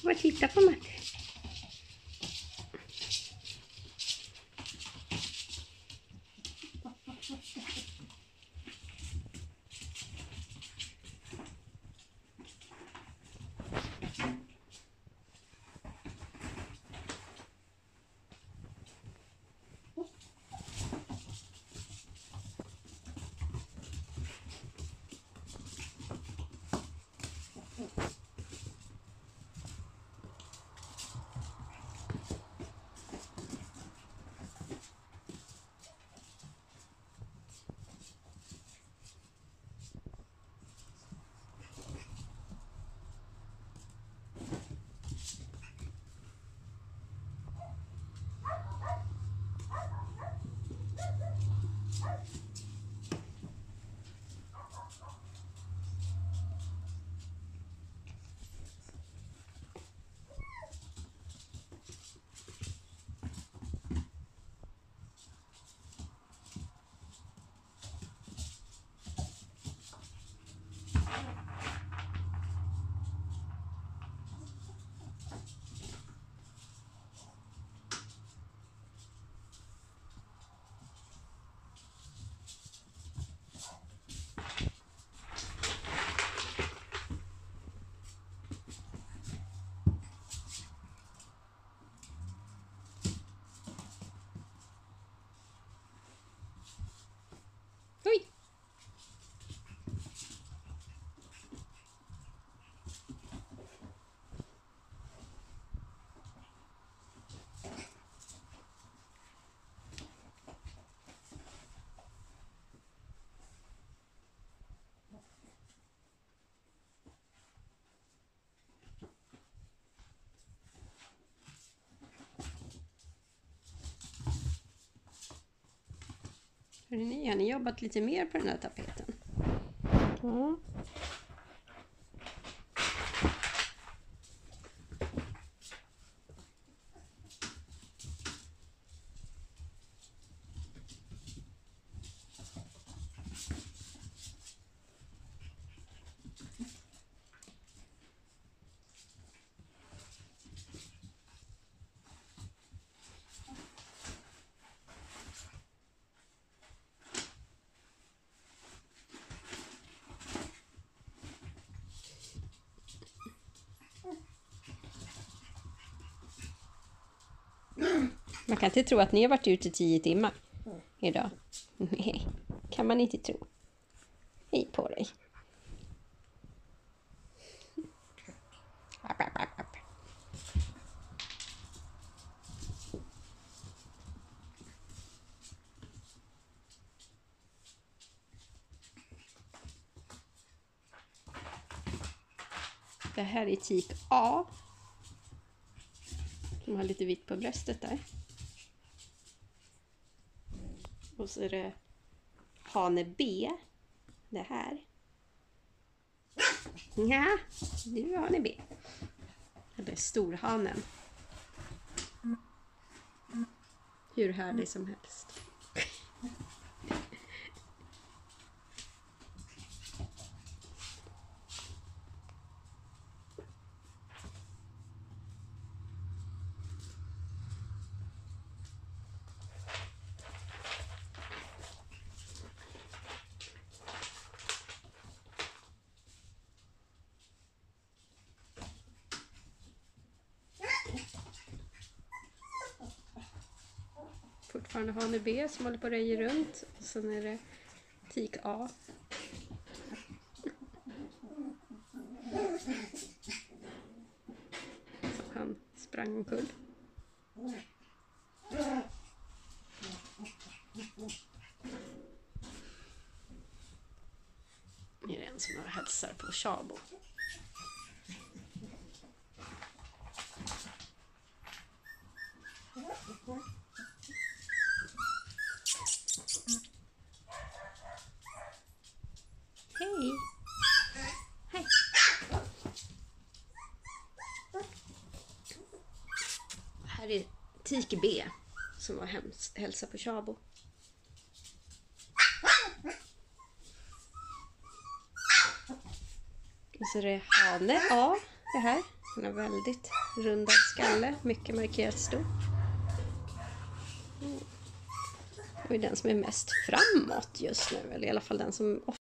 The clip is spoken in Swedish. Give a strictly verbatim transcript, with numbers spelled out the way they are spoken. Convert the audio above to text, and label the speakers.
Speaker 1: Vad tittar på Matte? Oj! Hörrni, har ni jobbat lite mer på den här tapeten? Ja. Man kan inte tro att ni har varit ute tio timmar idag. Nej, kan man inte tro. Hej på dig. App, app, app, app. Det här är tik A. Som har lite vitt på bröstet där. Och så är det hane B. Det här. Ja, nu är hane B. Det är storhanen. Hur härlig som helst. Fortfarande hane B som håller på att röja runt. Och sen är det tik A. Så han sprang omkull. Nu är det en som har hälsar på Tjabo. Hej! Hej! Här är tik B som var hälsa på Tjabo. Och så är det hane A, det här. Han har väldigt rundad skalle, mycket markerat stor. Mm. Och är den som är mest framåt just nu, eller i alla fall den som